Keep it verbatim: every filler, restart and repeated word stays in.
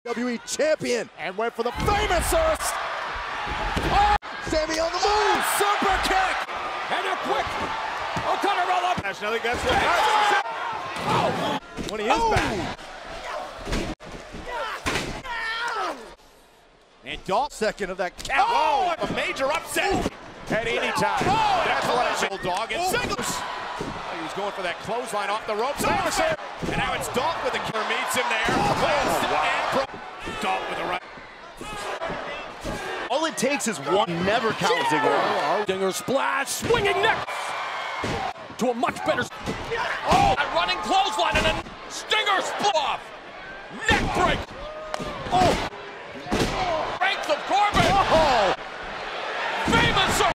W W E champion, and went for the famous first. Oh, Sammy on the move, super kick, and a quick O'Connor. Nationally, guess what? Oh, when he is oh. back. And Dalton, second of that count. Oh, a major upset at any time. Oh, that's what a bulldog and singles. He was going for that clothesline off the ropes. Oh, and now it's Dalton with the killer meets him there. Oh, wow. Dalton with the right. All it takes is one. Never count Ziggler. Dinger splash, swinging neck to a much better. Oh, a running clothesline and a Stinger split off. Neck break. Oh.